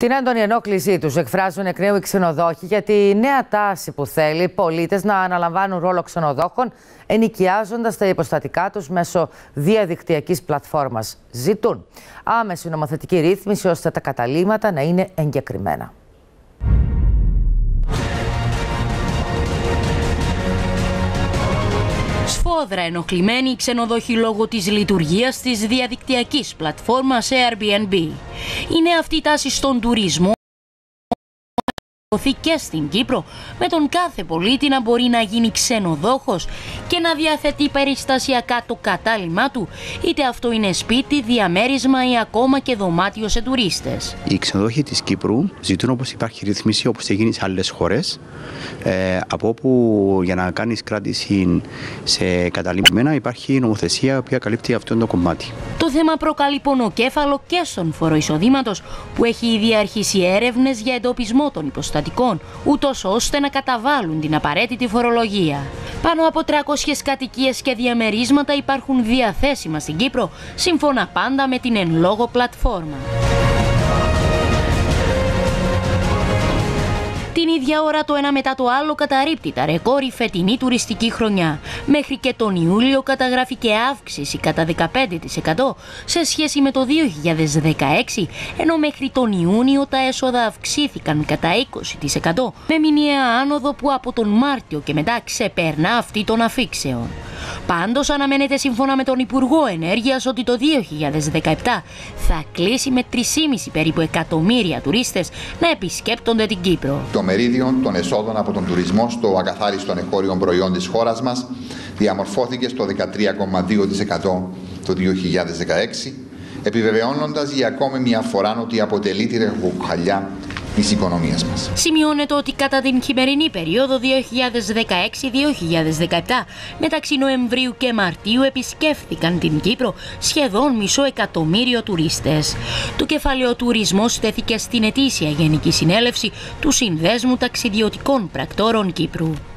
Την έντονη ενόχλησή τους εκφράζουν εκ νέου οι ξενοδόχοι για τη νέα τάση που θέλει οι πολίτες να αναλαμβάνουν ρόλο ξενοδόχων ενοικιάζοντας τα υποστατικά τους μέσω διαδικτυακής πλατφόρμας. Ζητούν άμεση νομοθετική ρύθμιση ώστε τα καταλύματα να είναι εγκεκριμένα. Σφόδρα ενοχλημένοι οι ξενοδόχοι λόγω της λειτουργίας της διαδικτυακής πλατφόρμας Airbnb. Είναι αυτή η τάση στον τουρισμό και στην Κύπρο, με τον κάθε πολίτη να μπορεί να γίνει ξενοδόχος και να διαθέτει περιστασιακά το κατάλημά του, είτε αυτό είναι σπίτι, διαμέρισμα ή ακόμα και δωμάτιο σε τουρίστες. Οι ξενοδόχοι της Κύπρου ζητούν, όπως υπάρχει ρύθμιση, όπως έχει γίνει σε άλλες χώρες, από όπου για να κάνεις κράτηση σε καταλήμμενα υπάρχει νομοθεσία που καλύπτει αυτό το κομμάτι. Το θέμα προκαλεί πονοκέφαλο και στον φόρο εισοδήματος, που έχει ήδη αρχίσει έρευνες για εντοπισμό των υποστατικών, ούτως ώστε να καταβάλουν την απαραίτητη φορολογία. Πάνω από 300 κατοικίες και διαμερίσματα υπάρχουν διαθέσιμα στην Κύπρο, σύμφωνα πάντα με την εν λόγω πλατφόρμα. Την ίδια ώρα το ένα μετά το άλλο καταρρίπτει τα ρεκόρ η φετινή τουριστική χρονιά. Μέχρι και τον Ιούλιο καταγράφηκε αύξηση κατά 15% σε σχέση με το 2016, ενώ μέχρι τον Ιούνιο τα έσοδα αυξήθηκαν κατά 20%, με μηνιαία άνοδο που από τον Μάρτιο και μετά ξεπερνά αυτή των αφήξεων. Πάντως αναμένεται σύμφωνα με τον Υπουργό Ενέργειας ότι το 2017 θα κλείσει με 3,5 περίπου εκατομμύρια τουρίστες να επισκέπτονται την Κύπρο. Το μερίδιο των εσόδων από τον τουρισμό στο ακαθάριστο εγχώριο προϊόν της χώρας μας διαμορφώθηκε στο 13,2% το 2016, επιβεβαιώνοντας για ακόμη μια φορά ότι αποτελεί τη ραχοκοκαλιά της οικονομίας μας. Σημειώνεται ότι κατά την χειμερινή περίοδο 2016-2017, μεταξύ Νοεμβρίου και Μαρτίου επισκέφθηκαν την Κύπρο σχεδόν 500.000 τουρίστες. Το κεφάλαιο τουρισμός τέθηκε στην ετήσια Γενική Συνέλευση του Συνδέσμου Ταξιδιωτικών Πρακτόρων Κύπρου.